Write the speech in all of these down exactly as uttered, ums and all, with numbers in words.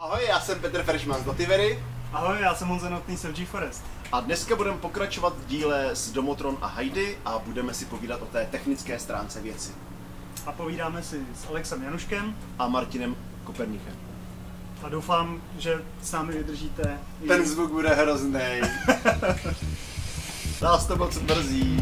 Ahoj, já jsem Petr Freshman z Notivery. Ahoj, já jsem Honza Notný z GeForest. A dneska budeme pokračovat v díle s Domotron a Heidi a budeme si povídat o té technické stránce věci. A povídáme si s Alexem Januškem a Martinem Koperníkem. A doufám, že s námi vydržíte. Ten zvuk bude hrozný. Nás to moc mrzí.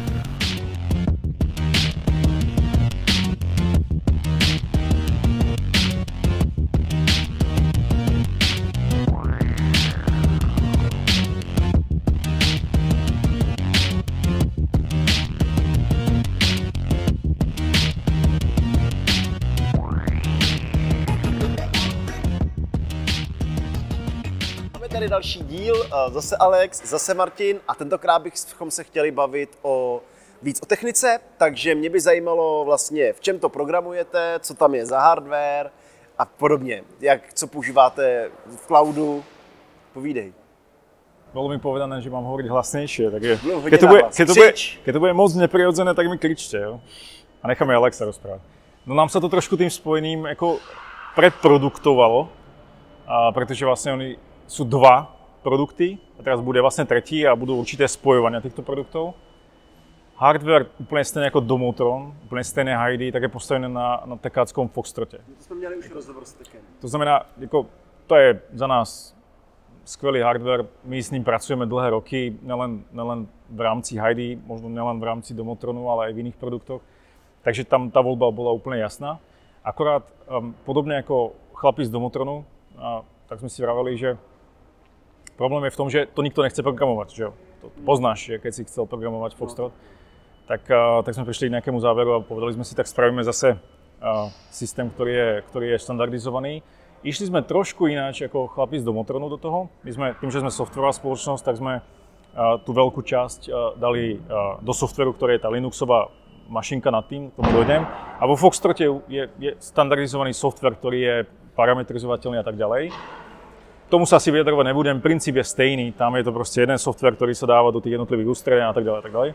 Tady další díl, zase Alex, zase Martin a tentokrát bychom se chtěli bavit o víc o technice, takže mě by zajímalo vlastně, v čem to programujete, co tam je za hardware a podobně, jak, co používáte v cloudu, povídej. Bolo mi povedané, že mám hovoriť hlasnejšie, takže keď keď to, bude, keď, to bude, keď to bude moc neprirodzené, tak mi kričte, jo? A necháme Alexa rozprávať. No nám sa to trošku tým spojeným jako preproduktovalo, a pretože vlastne oni sú dva produkty a teraz bude vlastne tretí a budú určité spojovania týchto produktov. Hardware úplne stejné ako Domotron, úplne stejné Heidi, tak je postavené na, na tekáckom Foxtrote. To sme měli už rozhovor s Tekem. To znamená, jako, to je za nás skvelý hardware, my s ním pracujeme dlhé roky, nelen, nelen v rámci Heidi, možno nelen v rámci Domotronu, ale aj v iných produktoch. Takže tam tá voľba bola úplne jasná. Akorát um, podobne ako chlapi z Domotronu, a, tak sme si vraveli, že problém je v tom, že to nikto nechce programovať, že jo? To poznáš, že keď si chcel programovať Foxtrot, tak, uh, tak sme prišli k nejakému záveru a povedali sme si, tak spravíme zase uh, systém, ktorý je, ktorý je štandardizovaný. Išli sme trošku ináč ako chlapi z Domotronu do toho. My sme, tým, že sme softwarová spoločnosť, tak sme uh, tú veľkú časť uh, dali uh, do softwaru, ktorý je tá Linuxová mašinka nad tým, tomu dojdem. A vo Foxtrote je, je standardizovaný software, ktorý je parametrizovateľný a tak ďalej. Tomu sa asi vyjadrovať nebudem, princíp je stejný, tam je to proste jeden software, ktorý sa dáva do tých jednotlivých ústredí a tak ďalej a tak ďalej.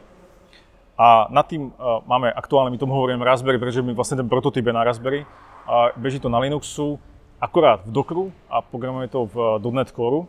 A nad tým uh, máme aktuálne, my tomu hovoríme Raspberry, pretože my vlastne ten prototyp je na Raspberry a beží to na Linuxu, akorát v Dockeru a programujeme to v uh, .NET Core.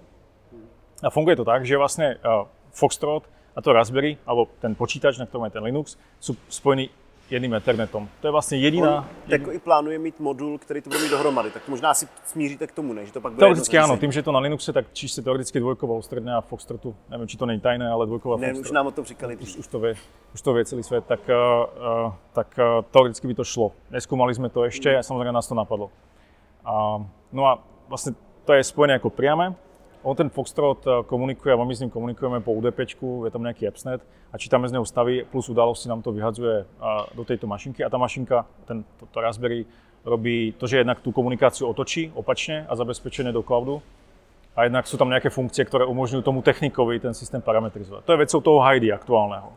A funguje to tak, že vlastne uh, Foxtrot a to Raspberry, alebo ten počítač, na ktorom je ten Linux, sú spojení jedným Ethernetom. To je vlastně jediná... On i plánuje mít modul, který to bude mít dohromady, tak možná asi smíříte k tomu, ne? Že to pak bude teoreticky áno, tým, že to na Linuxe, tak číšte teoreticky dvojková ústredňa a Foxtrotu, nevím, či to není tajné, ale dvojková ne, Foxtrot. už nám o tom říkali. Už, už, to vie, už to vie celý svet, tak, uh, tak uh, teoreticky by to šlo. Neskúmali sme to ešte a samozrejme nás to napadlo. A, no a vlastne to je spojené ako priame. On ten Foxtrot komunikuje a my s ním komunikujeme po UDPčku, je tam nejaký AppsNet a čítame z neho stavy plus události nám to vyhadzuje do tejto mašinky a tá mašinka, ten, to, to Raspberry, robí to, že jednak tú komunikáciu otočí opačne a zabezpečené do cloudu a jednak sú tam nejaké funkcie, ktoré umožňujú tomu technikovi ten systém parametrizovať. To je vecou toho Heidi aktuálneho.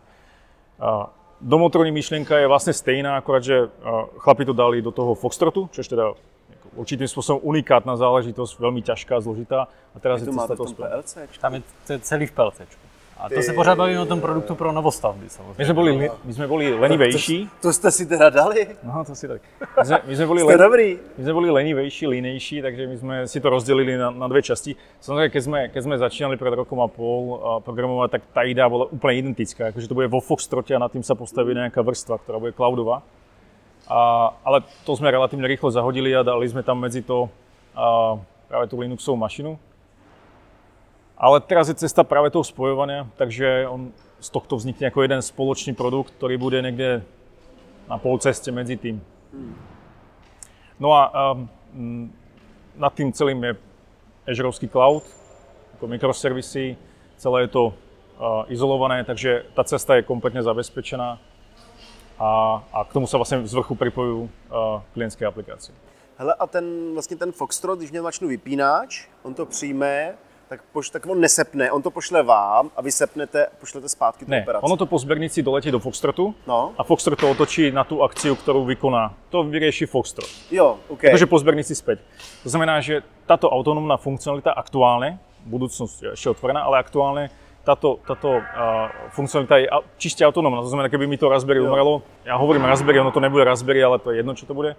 Domotroní myšlienka je vlastne stejná, akorát, že chlapi to dali do toho Foxtrotu, čo je teda určitým spôsobom unikátna záležitosť, veľmi ťažká, zložitá. A teraz je to máte to v tom PLCčku? Tam je to je celý v PLCčku. A to Ty... se pořád bavíme o tom produktu pro novostavby samozřejmě. My jsme byli, my jsme byli lenivejší. To, to jste si teda dali? No, to si tak. My jsme, my jsme byli, len... dobrý. My jsme byli lenivejší, línější, takže my jsme si to rozdělili na, na dvě časti. Samozřejmě, keď jsme, keď jsme začínali před rokom a půl programovat, tak ta idea byla úplně identická, jakože to bude vo Foxtrote a nad tím se postaví nějaká vrstva, která bude cloudová. A, ale to jsme relativně rychle zahodili a dali jsme tam mezi to a, právě tu Linuxovou mašinu. Ale teraz je cesta práve toho spojovania, takže on z tohto vznikne ako jeden spoločný produkt, ktorý bude niekde na polceste medzi tým. No a um, nad tým celým je Azureovský cloud, ako mikroservisy, celé je to uh, izolované, takže tá cesta je kompletne zabezpečená a, a k tomu sa vlastne z vrchu pripojujú uh, klientské aplikácie. Hele, a ten, vlastně ten Foxtrot, když měl mačnu vypínač, on to přijme, tak, poš, tak on nesepne, on to pošle vám a vy sepnete, pošlete zpátky tu ne, operaci. Ono to po sběrnici doletí do Foxtrotu no. a Foxtrot to otočí na tu akciu, kterou vykoná. To vyrieši Foxtrot. Jo, OK. Takže po sběrnici zpět. To znamená, že tato autonomná funkcionalita aktuálne, budúcnosť je ešte otvorená, ale aktuálne táto, táto uh, funkcionalita je čiste autonómna. To znamená, keby mi to Raspberry umrelo, ja hovorím Raspberry, ono to nebude Raspberry, ale to je jedno, čo to bude,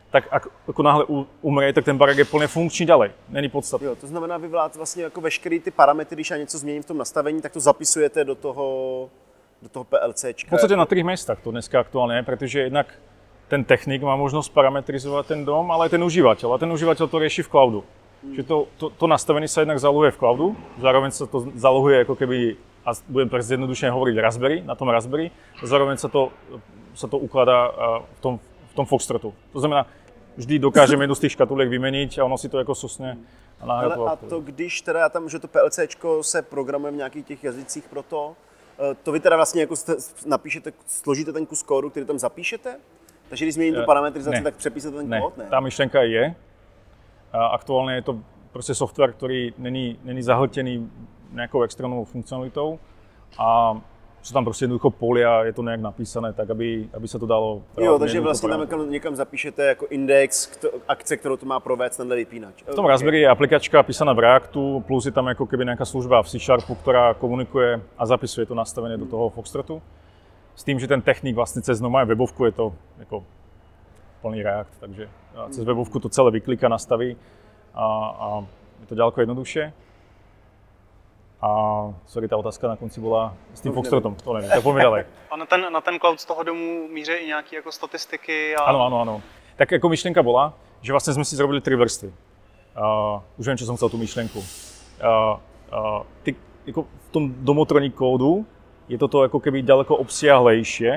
tak ak, ako náhle umře, tak ten barák je plně funkční dále. Není podstatný. Jo, to znamená, vy vlastně jako veškerý ty parametry, když já něco změním v tom nastavení, tak to zapisujete do toho, do toho PLCčka. V podstatě na třech místech to dneska aktuálně je, protože jednak ten technik má možnost parametrizovat ten dom, ale i ten uživatel. A ten uživatel to řeší v cloudu. Hmm. Že to, to, to nastavení se jednak zalohuje v cloudu, zároveň se to zalohuje jako keby, a budeme tak zjednodušeně hovoriť Raspberry, na tom Raspberry, zároveň se to, se to ukládá v tom, v tom Foxtrotu. To znamená, vždy dokážeme jednu z těch škatulek vyměnit a ono si to jako sosne a nahrát to. A to když teda tam, že to PLCčko se programuje v nějakých těch jazycích pro to, to vy teda vlastně jako napíšete, složíte ten kus kódu, který tam zapíšete? Takže když změním tu parametrizaci, ne. tak přepíšete ten ne. kód? Ne, ta myšlenka je. Aktuálně je to prostě software, který není, není zahltěný nějakou externou funkcionalitou a jsou tam prostě jednoducho poli a je to nějak napísané tak, aby, aby se to dalo... Jo, takže vlastně tam někam, někam zapíšete jako index kto, akce, kterou to má provést tenhle vypínač. V tom okay. Raspberry je aplikačka písaná v Reactu, plus je tam jako keby nějaká služba v C Sharpu, která komunikuje a zapisuje to nastavení do toho Foxtrotu. S tím, že ten technik vlastně cez normální webovku je to jako plný React, takže cez webovku to celé vykliká, nastaví a, a je to ďaleko jednoduše. A sorry, ta otázka na konci byla s tím Foxtrotem, to nevím, to pojďme dále. A na ten, na ten cloud z toho domu míří i nějaké jako statistiky? A... Ano, ano, ano. Tak jako myšlenka byla, že vlastně jsme si zrobili tři vrstvy. Uh, už vím, čo jsem chcel tu myšlenku. Uh, uh, ty, jako v tom domotroní kódu je toto jako keby daleko obsiahlejší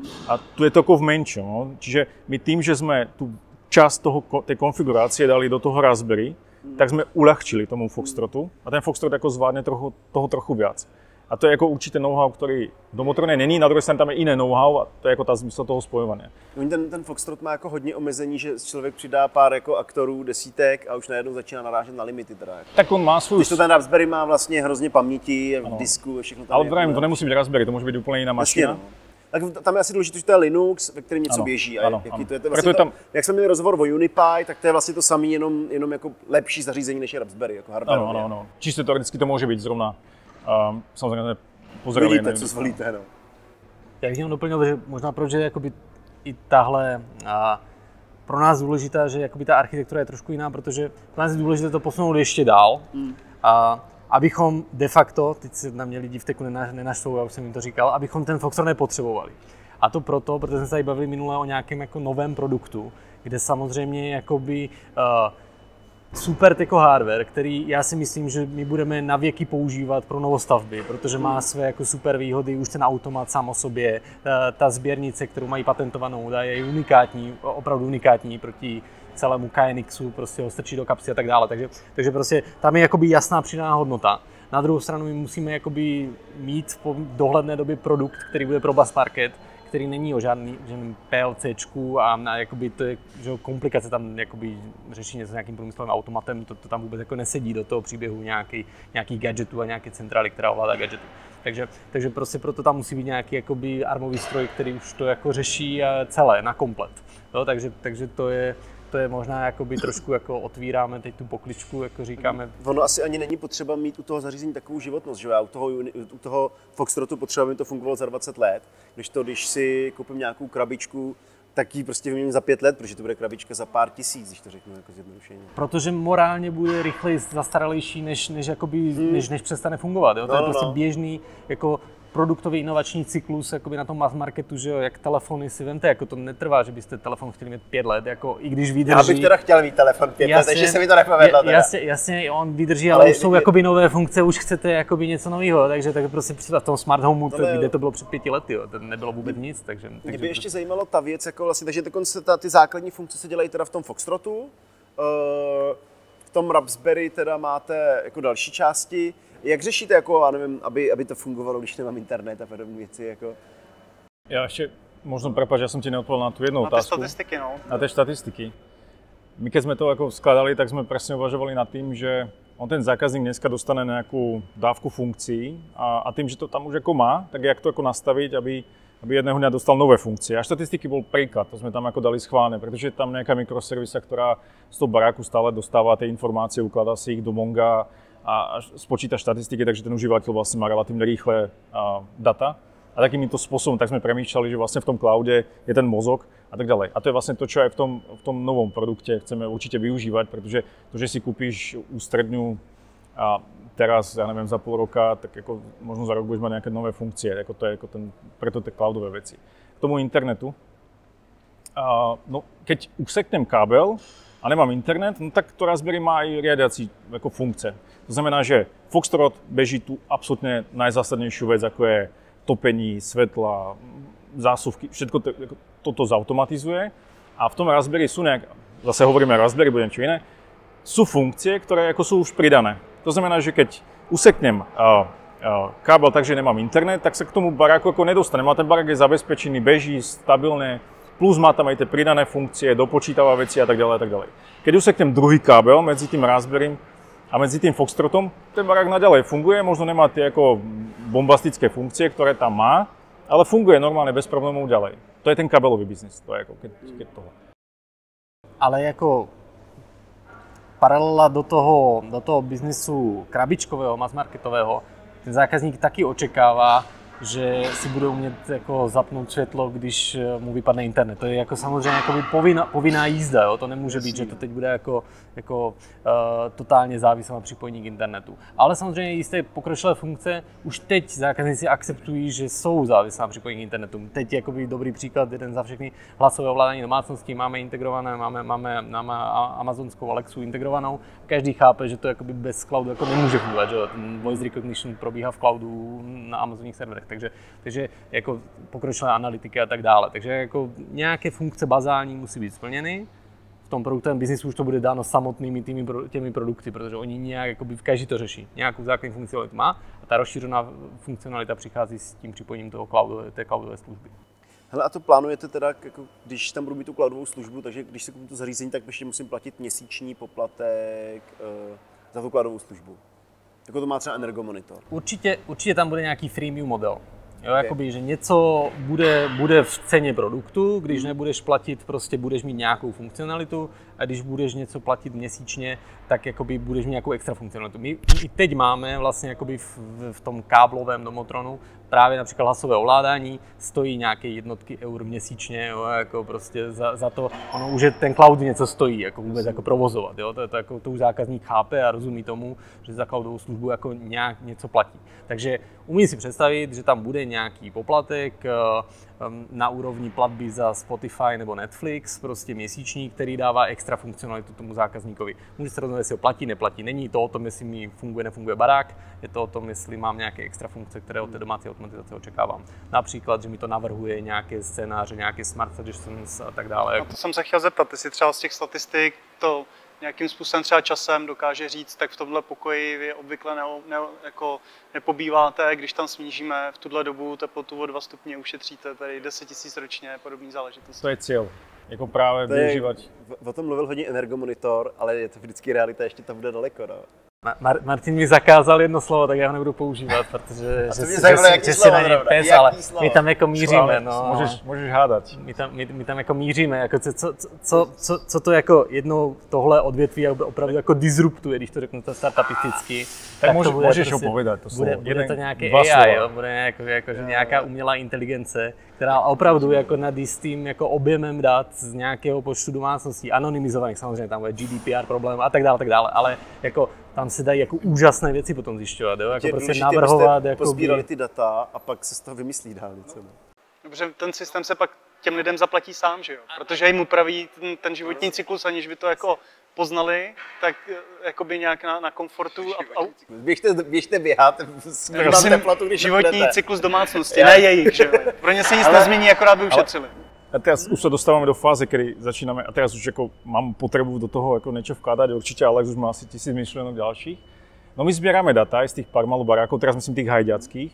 a tu je to jako v menšom. No? Čiže my tím, že jsme tu část toho, té konfigurace dali do toho Raspberry, tak jsme ulehčili tomu Foxtrotu a ten Foxtrot jako zvládne trochu, toho trochu viac. A to je jako určitě know-how, který v domotroně není, na druhé straně tam je jiné know-how a to je jako ta zmysl toho spojování. Ten, ten Foxtrot má jako hodně omezení, že člověk přidá pár jako aktorů, desítek a už najednou začíná narážet na limity. Teda jako. Tak on má svůj... Když to ten Raspberry má vlastně hrozně paměti, v disku, všechno tam. Ale právě to nemusí být Raspberry, to může být úplně jiná mašina. No. Tak tam je asi důležité, že to je Linux, ve kterém něco ano, běží. A ano, jaký ano. To je, to vlastně je tam... to, jak jsme měli rozhovor o Unipy, tak to je vlastně to samé, jenom, jenom jako lepší zařízení než je Raspberry, jako hardware. Ano, ano, ano. Čistě teoreticky to může být zrovna. Um, samozřejmě pozreli. Vidíte, co zvolíte, no. Já bych jenom doplnil, že možná proč je jakoby i tahle a pro nás důležitá, že jakoby ta architektura je trošku jiná, protože pro nás je důležité to posunout ještě dál. Hmm. A abychom de facto, teď se na mě lidi v teku nenaštvou, já už jsem jim to říkal, abychom ten Foxtrot nepotřebovali. A to proto, protože jsme se tady bavili minule o nějakém jako novém produktu, kde samozřejmě jakoby uh, super jako hardware, který já si myslím, že my budeme na věky používat pro novostavby, protože má své jako super výhody, už ten automat sám o sobě, ta, ta sběrnice, kterou mají patentovanou, je unikátní, opravdu unikátní proti celému K N X u, prostě ho strčí do kapsy a tak dále, takže, takže prostě tam je jakoby jasná přidaná hodnota. Na druhou stranu my musíme jakoby mít v dohledné době produkt, který bude pro mass market, který není o žádný, žádným PLCčku a, a jakoby to je, že komplikace tam jakoby řeší něco s nějakým průmyslovým automatem, to, to tam vůbec jako nesedí do toho příběhu nějaký, nějakých gadgetů a nějaké centrály, která ovládá gadgety. Takže, takže prostě proto tam musí být nějaký jakoby armový stroj, který už to jako řeší celé, na komplet. Jo, takže, takže to je To je možná jakoby trošku jako otvíráme teď tu pokličku, jako říkáme. Ono asi ani není potřeba mít u toho zařízení takovou životnost, že já u toho, u toho Foxtrotu potřeba, aby to fungovalo za dvacet let, když to, když si koupím nějakou krabičku, tak ji prostě vyměním za pět let, protože to bude krabička za pár tisíc, když to řeknu jako zjednodušeně. Protože morálně bude rychleji zastaralejší, než, než, jakoby, hmm. než, než přestane fungovat. Jo? To no, je prostě no. běžný jako produktový inovační cyklus jakoby na tom mass marketu, že jo, jak telefony si vemte, jako to netrvá, že byste telefon chtěli mít pět let, jako i když vydrží. Já bych teda chtěl mít telefon pět jasně, let, ještě se mi to nepovedlo. Teda. Jasně, jasně, on vydrží, ale, ale už jsou je... jakoby nové funkce, už chcete jakoby něco nového, takže tak prostě v tom smart homeu, no, kde to bylo před pěti lety, jo, to nebylo vůbec nic, takže. Mě takže by ještě zajímalo ta věc, jako vlastně, takže ta, ty základní funkce se dělají teda v tom Foxtrotu, uh, v tom Raspberry teda máte jako další části. Jak řešíte, jako, já nevím, aby, aby to fungovalo, když nemám internet a podobné věci? Jako? Já ještě, možno prepáč, já jsem ti neodpověděl na tu jednu na otázku. Na statistiky, no. Na té statistiky. My keď jsme to jako skladali, tak jsme přesně uvažovali nad tím, že on ten zákazník dneska dostane nějakou dávku funkcí a, a tím, že to tam už jako má, tak jak to jako nastavit, aby, aby jedného dňa dostal nové funkcie. A statistiky byl príklad, to jsme tam jako dali schválně, protože tam nějaká mikroservisa, která z toho baráku stále dostává ty informace, ukládá si ich do Monga a spočítá štatistiky, takže ten uživatel vlastně má relativně rýchle a, data. a takýmto spôsobom tak sme premýšľali, že vlastne v tom cloude je ten mozog a tak ďalej. A to je vlastne to, čo aj v tom, v tom novom produkte chceme určite využívať, pretože to, že si kúpiš ústredňu a teraz, ja neviem, za pol roka, tak ako možno za rok budeš mať nejaké nové funkcie, ako to je ako ten, preto tie cloudové veci. K tomu internetu, a, no, keď useknem kábel a nemám internet, no tak to Raspberry má aj riadiaci ako funkce. To znamená, že Foxtrot beží tu absolútne najzásadnejšiu vec, ako je topení, svetla, zásuvky, všetko to, toto zautomatizuje. A v tom Raspberry sú nejak, zase hovoríme o Raspberry, budem čo iné, sú funkcie, ktoré ako sú už pridané. To znamená, že keď useknem uh, uh, kábel tak, že nemám internet, tak sa k tomu baráku ako nedostanem. A ten barák je zabezpečený, beží stabilne, plus má tam aj tie pridané funkcie, dopočítava veci a tak ďalej a tak ďalej. Keď useknem druhý kábel medzi tým Raspberrym a medzi tým Foxtrotom, ten barák naďalej funguje, možno nemá tie ako bombastické funkcie, ktoré tam má, ale funguje normálne bez problémov ďalej. To je ten kabelový biznis, to je ako keď, keď toho. Ale ako paralela do toho, do toho biznisu krabičkového, mass-marketového, ten zákazník taky očekává, že si bude umět jako zapnout světlo, když mu vypadne internet. To je jako samozřejmě jako povinná, povinná jízda, jo? To nemůže být, že to teď bude jako, jako uh, totálně závislé na připojení k internetu. Ale samozřejmě jisté pokročilé funkce už teď zákazníci akceptují, že jsou závislé na připojení k internetu. Teď je jakoby dobrý příklad, jeden za všechny hlasové ovládání domácností, máme integrované, máme, máme, máme amazonskou Alexu integrovanou. Každý chápe, že to jakoby bez cloudu jako nemůže fungovat, že ten voice recognition probíhá v cloudu na Amazonních serverech. Takže, takže jako pokročilé analytiky a tak dále. Takže jako nějaké funkce bazální musí být splněny. V tom produktovém biznisu už to bude dáno samotnými těmi, těmi produkty, protože oni nějak, jakoby, každý to řeší. Nějakou základní funkcionalitu má a ta rozšířená funkcionalita přichází s tím připojením toho cloudové, té cloudové služby. Hele, a to plánujete teda, jako, když tam budu mít tu cloudovou službu, takže když si koupím to zařízení, tak ještě musím platit měsíční poplatek uh, za tu cloudovou službu. Jako to má třeba Energomonitor. Určitě, určitě tam bude nějaký freemium model. Jo, okay. Jakoby, že něco bude, bude v ceně produktu, když nebudeš platit, prostě budeš mít nějakou funkcionalitu a když budeš něco platit měsíčně, tak jakoby budeš mít nějakou extra funkcionalitu. My i teď máme vlastně jakoby v, v tom káblovém domotronu právě například hlasové ovládání, stojí nějaké jednotky eur měsíčně, jo, jako prostě za, za to, ono už je ten cloud něco stojí, jako vůbec jako provozovat, jo, to, to, jako, to už zákazník chápe a rozumí tomu, že za cloudovou službu jako nějak něco platí. Takže umím si představit, že tam bude nějaký poplatek na úrovni platby za Spotify nebo Netflix, prostě měsíční, který dává extra funkcionalitu tomu zákazníkovi. Může se rozhodnout, jestli ho platí, neplatí. Není to o tom, jestli mi funguje, nefunguje barák, je to o tom, jestli mám nějaké extra funkce, které od té domácí automatizace očekávám. Například, že mi to navrhuje nějaké scénáře, nějaké smart suggestions a tak dále. A to jsem se chtěl zeptat, jestli třeba z těch statistik to nějakým způsobem třeba časem dokáže říct, tak v tomhle pokoji vy obvykle ne, ne, jako nepobýváte, když tam snížíme v tuhle dobu teplotu o dva stupně, ušetříte tady deset tisíc ročně, podobný záležitosti. To je cíl, jako právě využívat. O tom mluvil hodně Energomonitor, ale je to vždycky realita, ještě to bude daleko. No. Mar- Martin mi zakázal jedno slovo, tak já ho nebudu používat, protože že, že, zajímalo, že, že si na něj pes, ale slovo? my tam jako míříme. No. Můžeš, můžeš hádat. My tam, my, my tam jako míříme, jako co, co, co, co, co to jako jednou tohle odvětví opravdu jako disruptuje, když to řeknu to startupisticky. Tak, tak může, to bude můžeš prostě, ho povedat, to slovo. Bude, bude Jeden, to nějaké dva A I, slova. jo? Bude jako, jako, že nějaká umělá inteligence, která opravdu jako nad jistým jako objemem dat z nějakého počtu domácností, anonymizovaných, samozřejmě tam bude G D P R problém a tak dále, tak dále, ale jako tam se dají jako úžasné věci potom zjišťovat, jo? Jako prostě navrhovat, jako pozbírali ty data a pak se z toho vymyslí dálnice. Dobře, ten systém se pak těm lidem zaplatí sám, že jo? Protože jim upraví ten, ten životní cyklus, aniž by to jako poznali, tak jakoby nějak na, na komfortu. A, a... Běžte, běžte běhat, Prosím, teplotu, když životní budete. Cyklus domácnosti, ne jejich, že jo? Pro ně se nic ale, nezmění, akorát by ušetřili. A teraz už sa dostávame do fáze, kedy začíname, a teraz už ako mám potrebu do toho ako niečo vkladať, určite Alex už má asi tisíc myšlienok ďalších. No my zbierame data aj z tých pár malo barákov, teraz myslím tých hajďackých.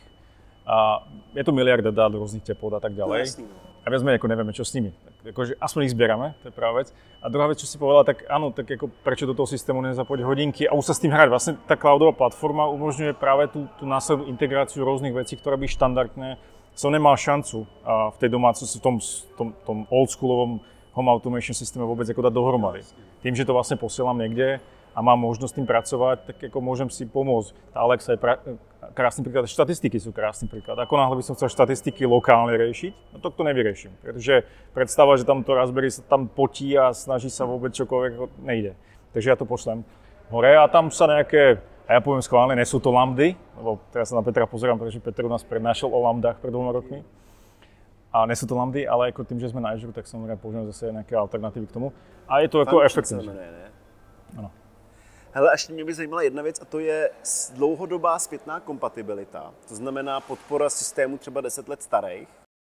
A je to miliarda dát rôznych teplot a tak ďalej. A viac menej ako nevieme, čo s nimi. Tak akože aspoň ich zbierame, to je prvá vec. A druhá vec, čo si povedala, tak áno, tak ako prečo do toho systému nezapojiť hodinky a už sa s tým hrať. Vlastne tá cloudová platforma umožňuje práve tú, tú následnú integráciu rôznych vecí, ktoré by štandardne som nemal šancu a v tej domácnosti, v tom, tom, tom oldschoolovom home automation systéme vôbec ako dať dohromady. Tým, že to vlastne posielam niekde a mám možnosť s tým pracovať, tak ako môžem si pomôcť. Tá Alexa je pra- krásny príklad, štatistiky sú krásny príklad. Ako náhle by som chcel štatistiky lokálne riešiť, no to to nevyriešim. Pretože predstava, že tam to Raspberry sa tam potí a snaží sa vôbec čokoľvek, nejde. Takže ja to pošlem hore a tam sa nejaké, a ja poviem schválne, nesú to lambdy, lebo teraz sa na Petra pozerám, pretože Petr u nás prednášal o lambdách pred dvoma rokmi. A nesú to lambdy, ale ako tým, že sme na Azure, tak samozrejme používame zase nejaké alternatívy k tomu. A je to jako efektivní. Ano. Hele, ještě mě by zajímala jedna věc a to je dlouhodobá zpětná kompatibilita. To znamená podpora systému třeba deset let starých.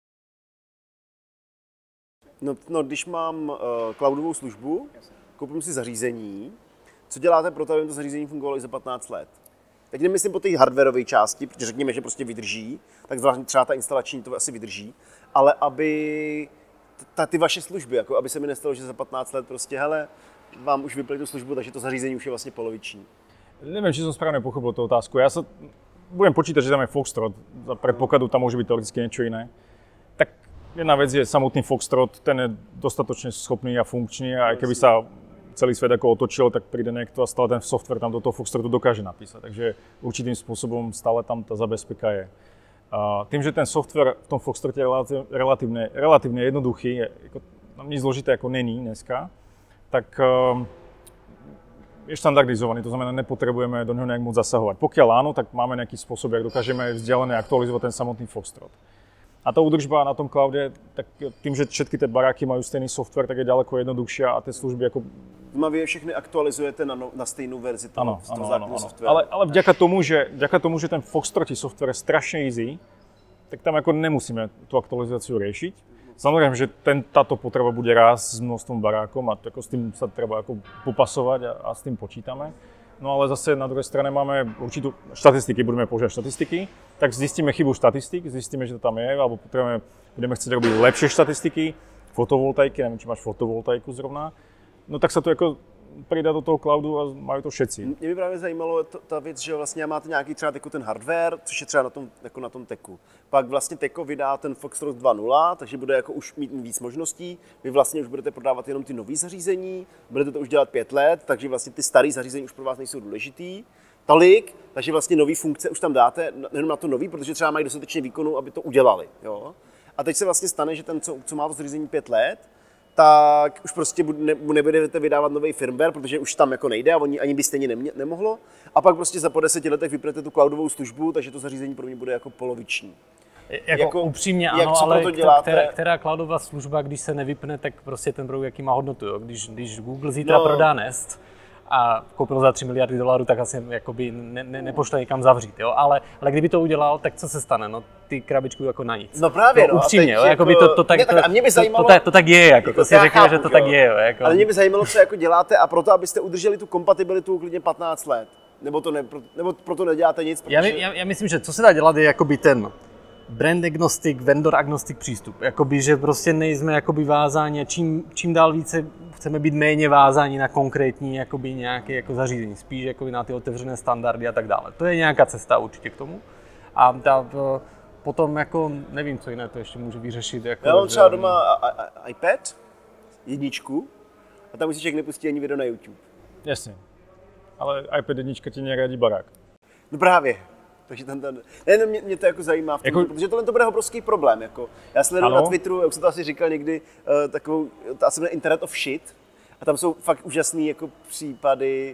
No, no když mám uh, cloudovou službu, koupím si zařízení, co děláte pro to, aby to zařízení fungovalo i za patnáct let? Teď nemyslím po té hardwareové části, protože řekněme, že prostě vydrží, tak zvlášť třeba ta instalační to asi vydrží, ale aby ta, ty vaše služby, jako aby se mi nestalo, že za patnáct let prostě, hele, vám už vypli tu službu, takže to zařízení už je vlastně poloviční. Neviem, či som správne pochopil tú otázku. Ja sa budem počítať, že tam je Foxtrot. Za predpokladu tam môže byť teoreticky niečo iné. Tak jedna vec je samotný Foxtrot, ten je dostatočne schopný a funkčný a aj keby sa celý svet ako otočil, tak príde niekto a stále ten software tam do toho Foxtrotu dokáže napísať. Takže určitým spôsobom stále tam tá zabezpeka je. A tým, že ten software v tom Foxtrote je relatívne, relatívne jednoduchý, je, ako, tam nič zložité ako není dneska, tak uh, je štandardizovaný, to znamená, nepotrebujeme do neho nejak moc zasahovať. Pokiaľ áno, tak máme nejaký spôsob, jak dokážeme vzdialené aktualizovať ten samotný Foxtrot. A tá údržba na tom cloude, tak tým, že všetky tie baráky majú stejný software, tak je ďaleko jednoduchšia a tie služby ako... Má vy všechny aktualizujete na, no, na stejnú verzi toho, ano, toho ano, základného ano, software. Ale, ale vďaka, tomu, že, vďaka tomu, že ten Foxtrot software je strašne easy, tak tam ako nemusíme tú aktualizáciu riešiť. Samozrejme, že ten, táto potreba bude rásť s množstvom barákom a ako s tým sa treba ako popasovať a, a s tým počítame. No ale zase na druhej strane máme určitú štatistiky, budeme používať štatistiky, tak zistíme chybu štatistik, zistíme, že to tam je, alebo potrebujeme, budeme chcieť robiť lepšie štatistiky, fotovoltaiky, neviem, či máš fotovoltaiku zrovna, no tak sa to jako pridá do toho cloudu a mají to všetci. Mě by právě zajímalo to, ta věc, že vlastně máte nějaký třeba jako ten hardware, což je třeba na tom, jako na tom teku. Pak vlastně teko vydá ten Foxtrot dva tečka nula, takže bude jako už mít víc možností. Vy vlastně už budete prodávat jenom ty nový zařízení, budete to už dělat pět let, takže vlastně ty starý zařízení už pro vás nejsou důležitý. Tolik, takže vlastně nový funkce už tam dáte, jenom na to nový, protože třeba mají dostatečně výkonu, aby to udělali. Jo? A teď se vlastně stane, že ten, co, co má to zařízení pět let, tak už prostě ne, nebudete vydávat nový firmware, protože už tam jako nejde a oni ani by stejně nemě, nemohlo. A pak prostě za po deseti letech vypnete tu cloudovou službu, takže to zařízení pro mě bude jako poloviční. Jako, jako upřímně ano, ale která, která cloudová služba, když se nevypne, tak prostě ten produkt jaký má hodnotu. Jo? Když, když Google zítra no. prodá Nest a koupil za tři miliardy dolarů, tak asi jakoby ne, ne, nepošle nikam zavřít. Jo? Ale, ale kdyby to udělal, tak co se stane? No, ty krabičky jako na nic. No právě, no, upřímně, jo, jako, to, to, tak, mě, tak, a mě by zajímalo, to, to, to tak je, jako, to si řekněme, chápu, že to jo. tak je. Jo, jako. Ale mě by zajímalo, co jako děláte a proto, abyste udrželi tu kompatibilitu klidně patnáct let. Nebo, to ne, nebo proto neděláte nic, protože... já, já, já myslím, že co se dá dělat je jakoby ten brand agnostic, vendor agnostic přístup. Jakoby, že prostě nejsme jakoby vázáni a čím, čím dál více chceme být méně vázáni na konkrétní jakoby nějaké jako zařízení, spíš jakoby na ty otevřené standardy a tak dále. To je nějaká cesta určitě k tomu. A ta, potom jako nevím, co jiné to ještě může vyřešit. Jako, já mám třeba doma iPad, jedničku, a tam musíš nepustí ani video na YouTube. Jasně, ale iPad jednička ti neradí barák. No právě. Takže ten, ten, ne, mě, mě to jako zajímá, v tom, jako, protože tohle to bude obrovský problém. Jako. Já sleduju na Twitteru, jak jsem to asi říkal někdy, uh, takovou, to asi jmenuje Internet of Shit. A tam jsou fakt úžasný jako případy,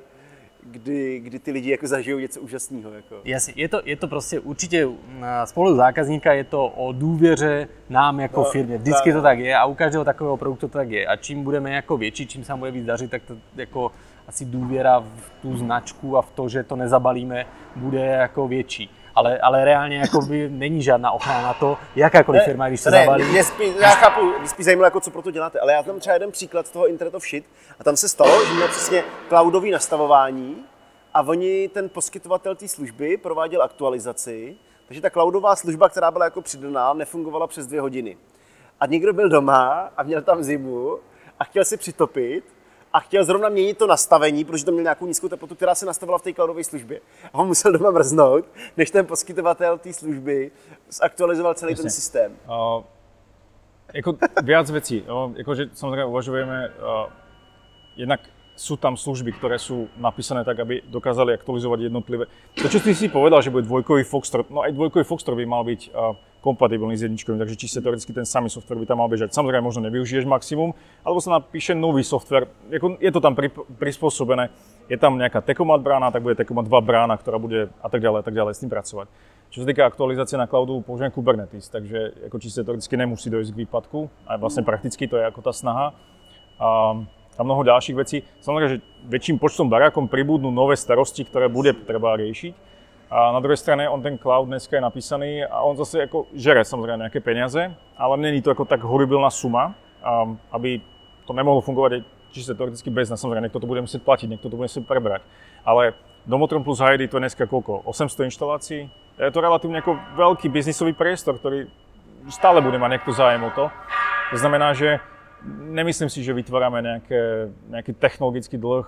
kdy, kdy ty lidi jako zažijou něco úžasného. Jako. Jasně, je to, je to prostě určitě z pohledu zákazníka je to o důvěře nám jako no, firmě. Vždycky tak. to tak je a u každého takového produktu to tak je. A čím budeme jako větší, čím se nám bude víc dařit, tak to jako asi důvěra v tu značku a v to, že to nezabalíme, bude jako větší. Ale, ale reálně jako by není žádná ochrana na to, jakákoliv ne, firma, když se ne, zabalí. Mě spíš, já chápu, mě spíš zajímalo, jako co pro to děláte, ale já tam třeba jeden příklad z toho Internet of Shit a tam se stalo, že měl přesně cloudový nastavování a oni, ten poskytovatel té služby prováděl aktualizaci, takže ta cloudová služba, která byla jako přidaná, nefungovala přes dvě hodiny. A někdo byl doma a měl tam zimu a chtěl si přitopit, a chtěl zrovna měnit to nastavení, protože to měl nějakou nízkou teplotu, která se nastavila v té cloudové službě. A on musel doma mrznout, než ten poskytovatel té služby zaktualizoval celý Jasně. ten systém. Uh, jako viac vecí. No, jakože samozřejmě uvažujeme uh, jednak sú tam služby, ktoré sú napísané tak, aby dokázali aktualizovať jednotlivé. To, čo ty si povedal, že bude dvojkový Foxtrot, no aj dvojkový Foxtrot by mal byť uh, kompatibilný s jedničkovým, takže čiste teoreticky ten samý software by tam mal bežať. Samozrejme, možno nevyužiješ maximum, alebo sa napíše nový software. Je to tam pri, prispôsobené, je tam nejaká Tekomat brána, tak bude Tekomat dva brána, ktorá bude a tak ďalej, a tak ďalej s tým pracovať. Čo sa týka aktualizácie na cloudu, použijem Kubernetes, takže ako čiste teoreticky nemusí dojsť k výpadku, aj vlastne prakticky to je ako tá snaha. A, a mnoho ďalších vecí. Samozrejme, že väčším počtom barákom pribudnú nové starosti, ktoré bude treba riešiť. A na druhej strane on ten cloud dneska je napísaný a on zase ako žere samozrejme nejaké peniaze, ale není to ako tak horibilná suma, aby to nemohlo fungovať aj čisto teoreticky bez nás. Samozrejme, niekto to bude musieť platiť, niekto to bude musieť prebrať. Ale Domotron plus há í dé to je dneska koľko? osemsto inštalácií? Je to relatívne ako veľký biznisový priestor, ktorý stále bude mať niekto zájem o to. To znamená, že nemyslím si, že vytvárame nejaké, nejaký technologický dlh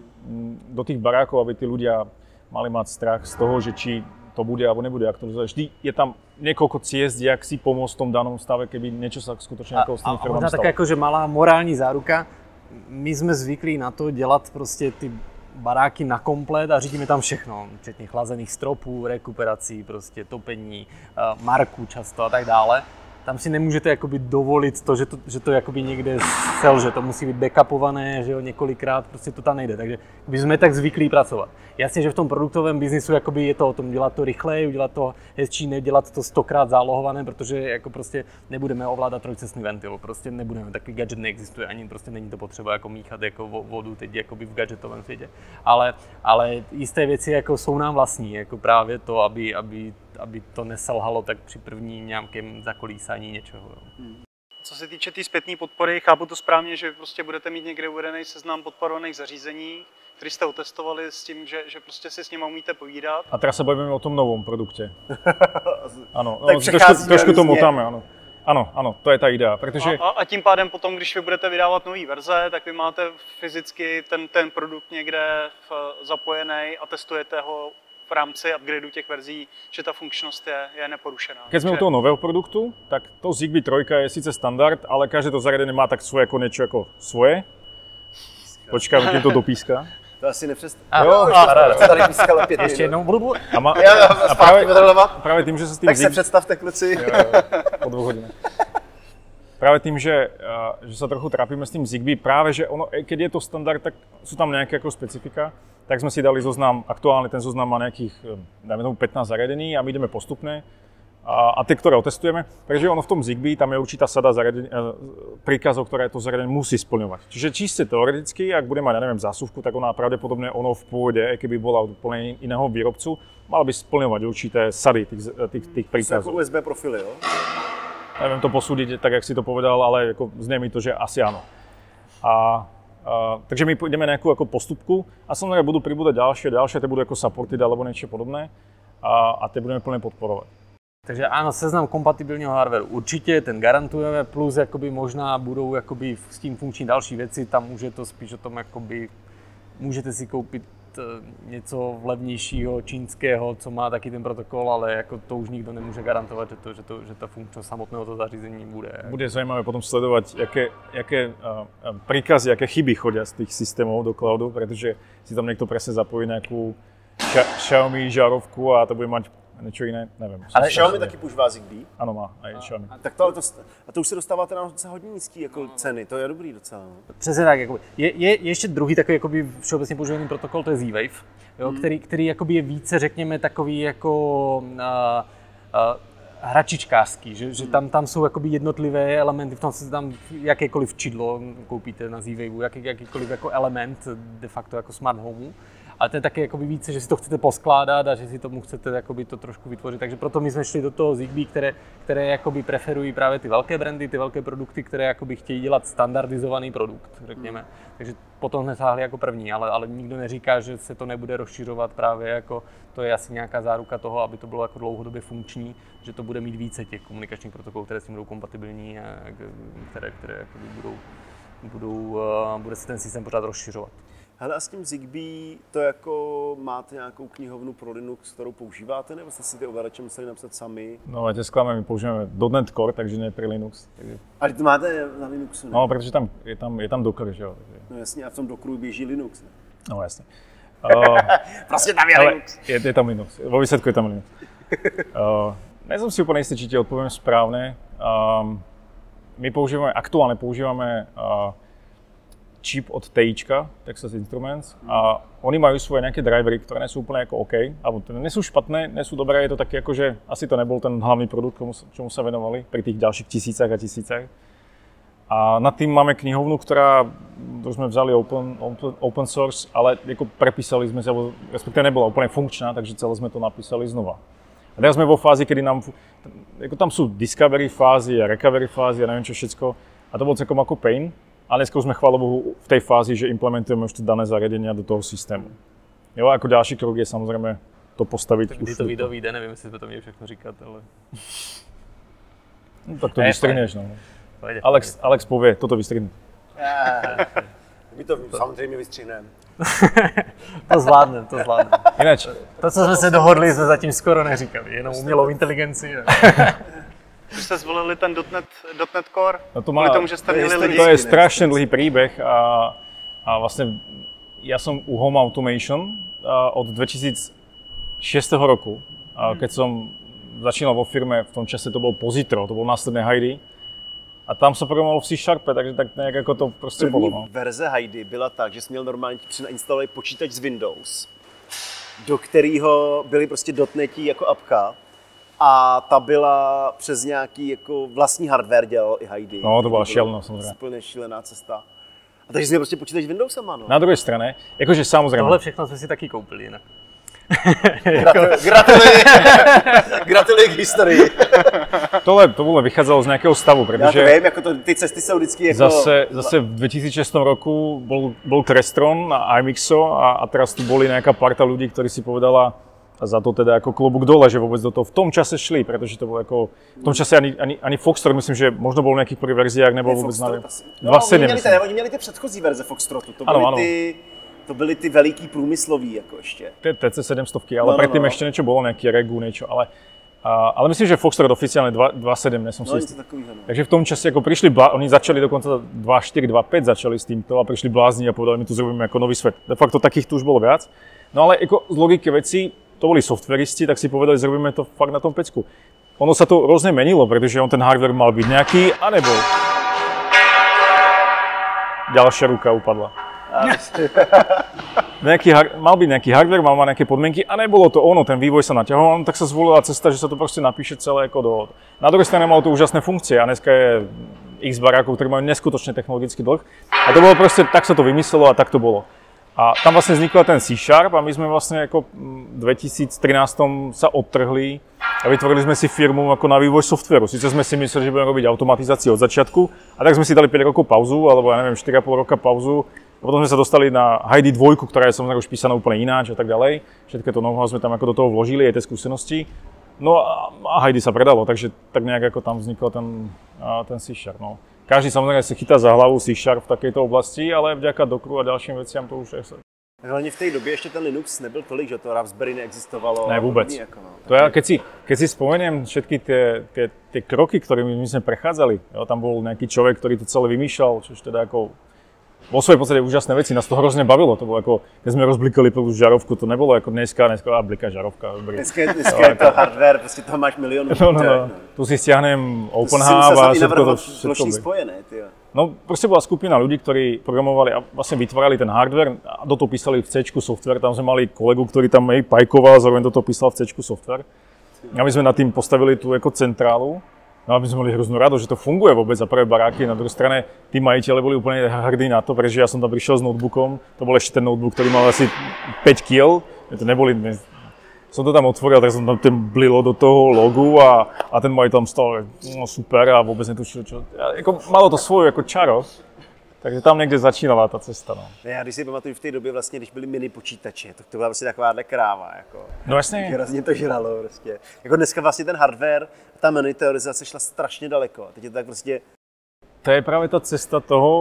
do tých barákov, aby tí ľudia mali mať strach z toho, že či to bude alebo nebude aktualizovať. Vždy je tam niekoľko ciest, jak si pomôcť v tom danom stave, keby niečo sa skutočne ako s tými firmami stalo. A taká akože malá morální záruka. My jsme zvyklí na to dělat prostě ty baráky na komplet a řídíme tam všechno, včetně chlazených stropů, rekuperací, prostě topení, marků často a tak dále. Tam si nemůžete jakoby dovolit to, že to, že to jakoby někde selže, to musí být backupované, že jo, několikrát, prostě to tam nejde, takže by jsme tak zvyklí pracovat. Jasně, že v tom produktovém biznisu jakoby je to o tom dělat to rychleji, udělat to hezčí, nedělat to stokrát zálohované, protože jako prostě nebudeme ovládat trojcestný ventil, prostě nebudeme, takový gadget neexistuje, ani prostě není to potřeba jako míchat jako vodu teď jakoby v gadgetovém světě. Ale, ale jisté věci jako jsou nám vlastní, jako právě to, aby, aby aby to neselhalo tak při prvním nějakém zakolísání něčeho. Hmm. Co se týče té tý zpětné podpory, chápu to správně, že prostě budete mít někde uvedený seznam podporovaných zařízení, který jste otestovali s tím, že, že prostě si s nimi umíte povídat. A teraz se bavíme o tom novom produkte. Ano, tak no, trošku, trošku to motáme, ano. Ano, ano, to je ta idea, protože... A, a tím pádem potom, když vy budete vydávat nové verze, tak vy máte fyzicky ten, ten produkt někde v, zapojený a testujete ho v rámci upgradeu těch verzí, že ta funkčnost je, je neporušená. Keď sme u toho nového produktu, tak to Zigbee tri je síce standard, ale každé to zariadenie má tak svoje ako niečo ako svoje. Počkám, keď to dopíska. To asi nepřestat. Jo, to tady pískalo pět Ještě jednou budu. A, ma, já, a práve, práve tým, že sa s tým tak Zig... se představte, kluci. Jo, jo, po dvoch hodinách. Práve tým, že, že sa trochu trápime s tým Zigbee, práve že ono, keď je to standard, tak sú tam nejaké ako specifika, tak sme si dali zoznam, aktuálne ten zoznam má nejakých, dajme tomu pätnásť zariadení a my ideme postupne a, a tie, ktoré otestujeme. Takže ono v tom Zigbee, tam je určitá sada zariadení, príkazov, ktoré to zariadenie musí splňovať. Čiže čiste teoreticky, ak bude mať, ja neviem, zásuvku, tak ona pravdepodobne ono v pôvode, aj keby bola od úplne iného výrobcu, mala by splňovať určité sady tých, tých, tých príkazov. Ako ú es bé profily, jo? Neviem to posúdiť tak, jak si to povedal, ale ako znie mi to, že asi áno. A, a, takže my ideme nejakú ako postupku a samozrejme budú pribúdať ďalšie, ďalšie, tie budú ako supported alebo niečo podobné a, a tie budeme plne podporovať. Takže áno, seznam kompatibilního hardwareu určitě, ten garantujeme, plus jakoby možná budou jakoby s tím funkční další věci, tam už je to spíš o tom, jakoby můžete si koupit něco levnějšího čínského, co má taky ten protokol, ale jako to už nikdo nemůže garantovat, že, to, že, to, že ta funkčnost samotného toho zařízení bude. Bude zajímavé potom sledovať, jaké, jaké uh, príkazy, jaké chyby chodia z tých systémov do cloudu, pretože si tam niekto presne zapojí nejakú Xiaomi žárovku a to bude mať niečo iné, neviem. Ale Xiaomi taky používá Zigbee? Ano, má, aj Xiaomi. A, tak to, ale to, a to už se dostáváte na docela hodně nízký jako ceny, to je dobrý docela. Přesně tak, jakoby. Je, je ještě druhý takový jakoby všeobecně používaný protokol, to je Z-Wave, jo, hmm. který, který jakoby je více, řekněme, takový jako uh, uh, hračičkářský, že, že tam, tam jsou jakoby jednotlivé elementy, v tom se tam jakékoliv čidlo koupíte na Z-Waveu, jaký, jakýkoliv jako element de facto jako smart homeu. Ale to je taky jakoby více, že si to chcete poskládat a že si tomu chcete jakoby to trošku vytvořit. Takže proto my jsme šli do toho Zigbee, které, které jakoby preferují právě ty velké brandy, ty velké produkty, které jakoby chtějí dělat standardizovaný produkt, řekněme. Takže potom jsme sáhli jako první, ale, ale nikdo neříká, že se to nebude rozšiřovat právě jako, to je asi nějaká záruka toho, aby to bylo jako dlouhodobě funkční, že to bude mít více těch komunikačních protokolů, které s tím budou kompatibilní a které, které jakoby budou, budou, bude se ten systém pořád rozšiřovat. Hele, a s tím Zigbee to jako máte nějakou knihovnu pro Linux, kterou používáte, nebo jste si ty ovladače museli napsat sami? No a skláme, my používáme .dot net Core, takže ne pre Linux. Takže... Ale to máte na Linuxu, ne? No, protože tam je tam, je tam Docker, že jo. No jasně, a v tom Dockeru běží Linux, ne? No jasně. Uh, prostě tam je Linux. Je, je tam Linux, vo výsledku je tam Linux. Uh, nejsem si úplně jistý, či ti odpoviem správne. Um, my používame, aktuálne používame uh, čip od TIčka, Texas Instruments, a oni majú svoje nejaké drivery, ktoré nie sú úplne ako OK, alebo nie sú špatné, nie sú dobré, je to také ako, že asi to nebol ten hlavný produkt, komu, čomu sa venovali pri tých ďalších tisícach a tisícach. A nad tým máme knihovnu, ktorá, to sme vzali open, open, open source, ale ako prepísali sme sa, respektíve nebola úplne funkčná, takže celé sme to napísali znova. A teraz sme vo fázi, kedy nám, ako tam sú discovery fázy a recovery fázy a neviem čo všetko, a to bol celkom ako pain. A dneska už sme, chvála Bohu, v tej fázi, že implementujeme už dané zariadenia do toho systému. Jo, ako ďalší krok je samozrejme to postaviť. Tak kdy to video vyjde, nevím, jestli jsme to měli všechno říkat, ale... No, tak to vystrhneš, no. Pojde, Alex, Alex povie, toto vystrhne. My to samozřejmě vystřihneme. To zvládnem, to zvládnem. Ináč. To, co jsme se dohodli, jsme zatím skoro neříkali, jenom umělou inteligenci. Když jste zvolili ten .dot net, .dot net Core, No to, má, kvůli tomu, že jste měli lidi. to je strašne dlhý príbeh a, a vlastne ja som u Home Automation od dvetisícšesť roku, a keď som začínal vo firme, v tom čase to bol Positro, to bol následné Heidi. A tam se programovalo v C Sharpe, takže tak nějak jako to prostě První bylo. No. verze Heidi byla tak, že jsi měl normálně ti nainstalovat počítač z Windows, do kterého byly prostě dotnetí jako apka. A ta byla přes nějaký jako vlastní hardware dělal i Heidi. No, to byla šílená samozřejmě. Úplně šílená cesta. A takže jsi měl prostě počítač s Windowsama, no. Na druhé straně, jakože samozřejmě. Tohle všechno jsme si taky koupili jinak. Gratuluji, gratuluji k historii. Tohle, tohle vychádzalo z nějakého stavu, protože... Já to vím, jako to, ty cesty jsou vždycky jako... Zase, zase v dvetisícšesť roku bol, bol Crestron a iMixo a, a teraz tu boli nejaká parta ľudí, ktorí si povedala, a za to teda ako klobúk dole, že vôbec do toho v tom čase šli, pretože to bolo ako... V tom čase ani, ani, ani Foxtrot, myslím, že možno bol v nejakých prvých verziách, nebol vôbec na... No, oni měli, ty, oni měli ty předchozí verze Foxtrotu, to byly, ano, ano. Ty, to byly ty veliký průmyslový, jako ještě. T C sedm set, ale no, predtým no, no. ešte niečo bolo, nejaký Regu, niečo, ale... A, ale myslím, že Foxtrot oficiálne dva celé sedem, nesom si no, istý. Takovýho, no. Takže v tom čase ako prišli, blá... oni začali dokonca dva štyri, dva päť začali s týmto a prišli blázni a povedali, my tu zrobíme ako nový svet. De facto takých tu už bolo viac. No ale ako z logiky veci, to boli softveristi, tak si povedali, zrobíme to fakt na tom pecku. Ono sa to rôzne menilo, pretože on ten hardware mal byť nejaký a nebol. Ďalšia ruka upadla. Nejaký, mal byť nejaký hardware, mal mať nejaké podmienky a nebolo to ono, ten vývoj sa naťahoval, tak sa zvolila cesta, že sa to proste napíše celé ako do... Na druhej strane malo to úžasné funkcie a dneska je x barákov, ktorí majú neskutočne technologický dlh. A to bolo proste, tak sa to vymyslelo a tak to bolo. A tam vlastne vznikla ten C Sharp a my sme vlastne ako v dvetisíctrinásť sa odtrhli a vytvorili sme si firmu ako na vývoj softvéru. Sice sme si mysleli, že budeme robiť automatizáciu od začiatku a tak sme si dali päť rokov pauzu, alebo ja neviem, štyri a pol roka pauzu. A potom sme sa dostali na Heidi dva, ktorá je samozrejme už písaná úplne ináč a tak ďalej. Všetko to know-how sme tam ako do toho vložili, aj tie skúsenosti. No a Heidi sa predalo, takže tak nejak ako tam vznikol ten, ten C Sharp. No. Každý samozrejme si chytá za hlavu C Sharp v takejto oblasti, ale vďaka Dockeru a ďalším veciam to už je. Hlavně v té době ještě ten Linux nebyl tolik, že to Raspberry neexistovalo. Ne, vůbec. Jako, no. To ja, keď, si, keď si spomeniem všetky tie, tie, tie kroky, ktorými my sme prechádzali, jo, tam bol nejaký človek, ktorý to celé vymýšľal, čož teda ako vo svojej podstate úžasné veci, nás to hrozne bavilo, to bolo ako, keď sme rozblikali prvú žarovku, to nebolo ako dneska, dneska a blika žarovka. Dneska, dneska je to hardware, prostě toho máš milionu. No, no, no. Tu si stiahnem OpenHub a všetko to všetko. Spojené, tyjo. No proste bola skupina ľudí, ktorí programovali a vlastne vytvárali ten hardware a do toho písali v C software, tam sme mali kolegu, ktorý tam aj pajkoval, zároveň do toho písal v C software. A my sme nad tým postavili tú ako centrálu. No a my sme mali hroznú radosť, že to funguje vôbec za prvé baráky. Na druhej strane tí majiteľe boli úplne hrdí na to, pretože ja som tam prišiel s notebookom. To bol ešte ten notebook, ktorý mal asi päť kíl. To neboli... Som to tam otvoril, tak som tam ten blilo do toho logu a, a ten majiteľ tam stal no, super a vôbec netušil, čo... Jako, malo to svoju ako čaro. Takže tam někde začínala ta cesta. No. Já když si pamatuju v té době, vlastně, když byly mini počítače, tak to byla vlastně takováhle kráva. Jako. No jasně. Hrozně to žralo prostě. Jako dneska vlastně ten hardware, ta monitorizace šla strašně daleko. Teď je to tak prostě... To je právě ta cesta toho,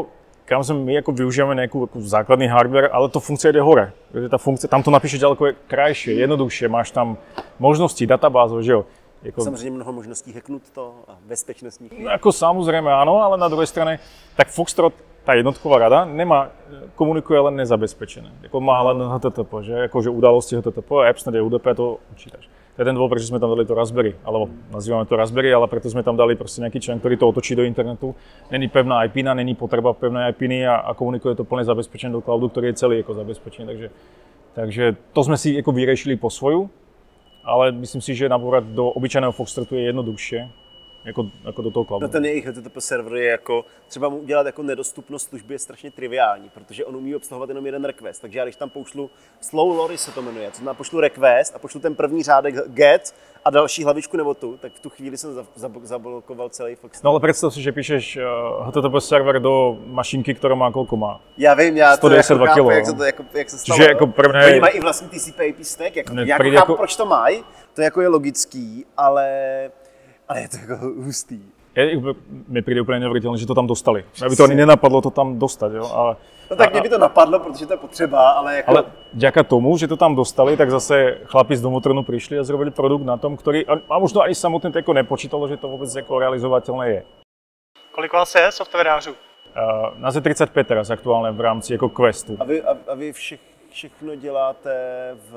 kam sme my ako využívame nejakú ako základný hardware, ale to funkcia ide hore. Tá funkcia, tam to napíše ďaleko krajšie, jednoduchšie, máš tam možnosti, databázov, že jo. Jako, samozřejmě mnoho možností hacknout to a bezpečnostních. Jako samozřejmě ano, ale na druhé straně, tak Foxtrot, ta jednotková rada, nemá, komunikuje len nezabezpečené. Jako má len H T T P, že? Jako, že události H T T P, AppSnet je U D P, to učítaš. To je ten dôvod, prečo sme tam dali to Raspberry, alebo nazývame to Raspberry, ale preto sme tam dali prostě nejaký člen, ktorý to otočí do internetu. Není pevná í pé, není potreba pevnej í pé a, a komunikuje to plne zabezpečené do cloudu, ktorý je celý jako zabezpečený. Takže, takže to sme si jako vyriešili po svoju, ale myslím si, že nabúrať do obyčajného Foxtrotu je jednoduchšie. Jako, jako do toho cloudu. No ten jejich H T T P server je jako, třeba mu udělat jako nedostupnost služby je strašně triviální, protože on umí obsluhovat jenom jeden request, takže já když tam pošlu slow lorry se to jmenuje, to znamená pošlu request a pošlu ten první řádek get a další hlavičku nebo tu, tak v tu chvíli jsem zablokoval celý Fox. No ale představ si, že píšeš H T T P server do mašinky, která má kolko má. Já vím, já sto devadesát dva jako kilo, chápu, jak se to jako, jak se stalo. Čiže jako prvné... Oni mají i vlastní T C P I P stack, jako, ne, já jako chápu, jako... proč to mají, to jako je logický, ale Ale je to jako hustý. Mi přijde úplně neuvěřitelné, že to tam dostali. Aby to ani nenapadlo to tam dostat, jo. Ale, no tak mě by to napadlo, protože to je potřeba, ale jako... Ale vďaka tomu, že to tam dostali, tak zase chlapi z Domotronu přišli a zrobili produkt na tom, který, a možno ani samotný jako nepočítalo, že to vůbec jako realizovatelné je. Kolik vás je softwarářů? Uh, nás je třicet pět teraz aktuálně v rámci jako questu. A vy, a, a vy všech, všechno děláte v...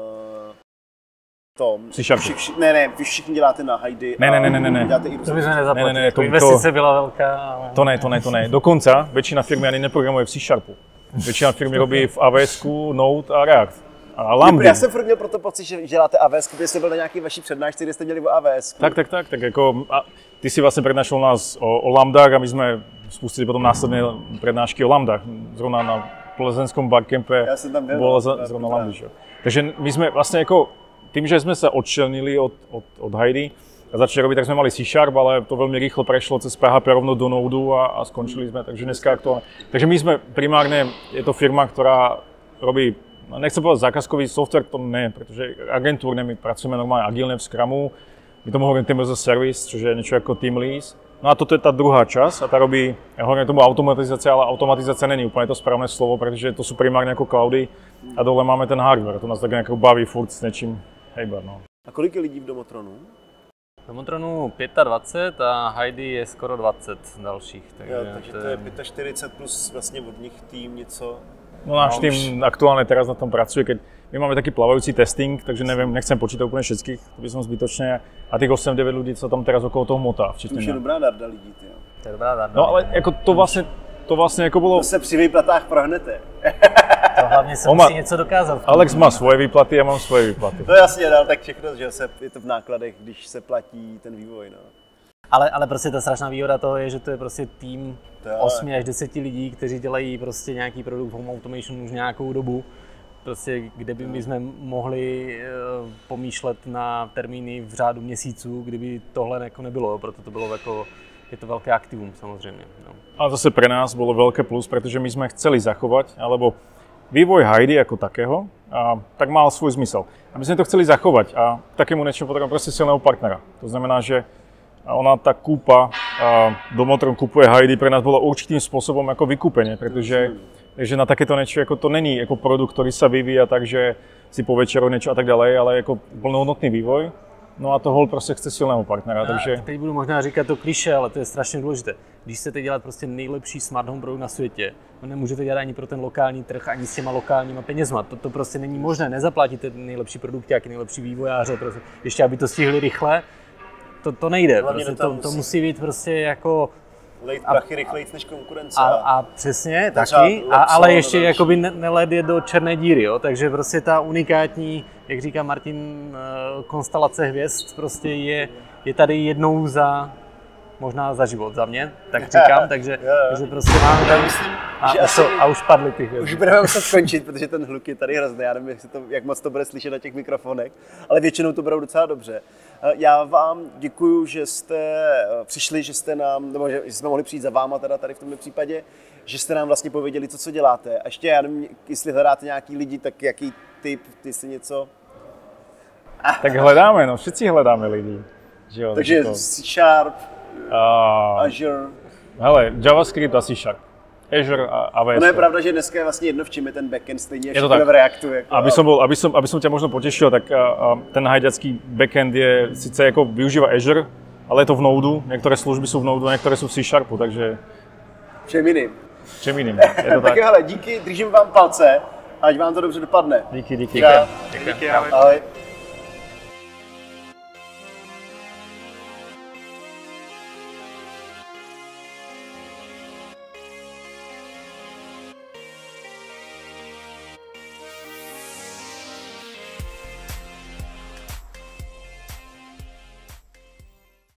tom. Vši, vši, ne, ne, vy všichni děláte na Heidi. Ne, ne, ne, ne, ne. Děláte i to by jsme nezaplatili. Ne, ne, ne, to, investice to, byla velká. Ale... To ne, to ne, to ne. Dokonce většina firmy ani neprogramuje v C Sharpu. Většina firmy robí v A W S ku, Node a React. A Lambda. Já jsem furt měl proto pocit, že děláte A W S, když jste byl na nějaký vaší přednášce, kde jste měli o A W S. Tak, tak, tak, tak jako, a ty si vlastně přednášel nás o, o Lambdách a my jsme spustili potom následné přednášky o Lambdách. Zrovna na plzeňskom barcampe bylo zrovna Lambda. Takže my jsme vlastně jako tým, že jsme se odčlenili od, od, od Heidi a začali robiť, tak jsme mali C Sharp, ale to velmi rýchlo prešlo cez P H P rovno do Nodeu a, a skončili jsme, takže dneska aktuálně. Takže my jsme primárně, je to firma, která robí, nechci povedať zákazkový software, to ne, protože agentúrne my pracujeme normálně agilně v Scrumu, my tomu hovoríme Team as a Service, což je něco jako Team Lease. No a toto je ta druhá časť a ta robí, já hovorím tomu automatizace, ale automatizace není úplně to správné slovo, protože to jsou primárně jako cloudy a dole máme ten hardware, to nás tak nějak baví furt s něčím. Hejbar, no. A kolik je lidí v Domotronu? V Domotronu dvacet pět a Heidi je skoro dvacet dalších. Takže, jo, takže to je čtyřicet pět plus vlastně od nich tým něco. No náš tým už... aktuálně teraz na tom pracuje, keď my máme taký plavající testing, takže nevím, nechcem počítat úplně všetkých, to by som zbytočně. A těch osm devět lidí, co tam teraz okolo toho motá, včetně. To už je dobrá darda lidí, ty jo. To je dobrá darda. No ale jako to vlastně, to vlastně jako bylo... To se při výplatách prohnete. To hlavně se Oma, musí něco dokázat. Alex má svoje výplaty, já mám svoje výplaty. To jasně, dal tak všechno, že se, je to v nákladech, když se platí ten vývoj, no. Ale, ale prostě ta strašná výhoda toho je, že to je prostě tým osm až deset lidí, kteří dělají prostě nějaký produkt home automation už nějakou dobu. Prostě, kde by my jsme mohli uh, pomýšlet na termíny v řádu měsíců, kdyby tohle jako nebylo, proto to bylo jako, je to velké aktivum samozřejmě. No. A zase pre nás bylo velké plus, protože my jsme chceli zachovať, alebo vývoj Heidi jako takého, a, tak mal svůj zmysel. A my jsme to chceli zachovať a takému něčemu potřebujeme prostě silného partnera. To znamená, že ona ta kúpa, Domotron kupuje Heidi, pre nás bylo určitým způsobem jako vykúpenie, protože že na takéto niečo, jako to není jako produkt, který se vyvíjí tak, že si po večeru něco a tak dále, ale jako plnohodnotný vývoj. No a toho prostě chce silného partnera, a takže... Teď budu možná říkat to klišé, ale to je strašně důležité. Když chcete dělat prostě nejlepší smart home produkt na světě, no nemůžete dělat ani pro ten lokální trh, ani s těma lokálníma penězma. To, to prostě není možné, nezaplatíte nejlepší produkty, jaký nejlepší vývojáře, prostě, ještě aby to stihli rychle, to, to nejde, prostě, to, musí... to musí být prostě jako... Lejt prachy rychleji než konkurence. A, a přesně, taky, a, ale ještě jakoby ne, neled je do černé díry, jo? Takže prostě ta unikátní, jak říká Martin, konstelace hvězd prostě je, je tady jednou za, možná za život, za mě, tak říkám, takže, takže prostě máme tam, a, a, to, a už padly ty hvězdy. Už budeme muset skončit, protože ten hluk je tady hrozný, já nevím, jak, to, jak moc to bude slyšet na těch mikrofonech, ale většinou to budou docela dobře. Já vám děkuju, že jste přišli, že jste nám, nebo že jsme mohli přijít za váma teda tady v tomto případě, že jste nám vlastně pověděli, co, co děláte. A ještě, já nevím, jestli hledáte nějaký lidi, tak jaký typ, ty si něco... Tak hledáme, no, všichni hledáme lidi. Že jo, takže to... C Sharp, uh, Azure... Hele, JavaScript a C Sharp. Azure a á vé es. No je pravda, že dneska je vlastně jedno, v čem je ten backend, stejně je to v Reactu. Jako, aby, som bol, aby, som, aby som ťa možno potešil, tak a, a ten hajďacký backend je, sice jako využíva Azure, ale je to v Node, některé služby jsou v Node, některé jsou v C Sharpu, takže... Všem jiným. Všem jiným, je to tak. Tak jo, hele, díky, držím vám palce, ať vám to dobře dopadne. Díky, díky. Díky, díky ahoj. ahoj.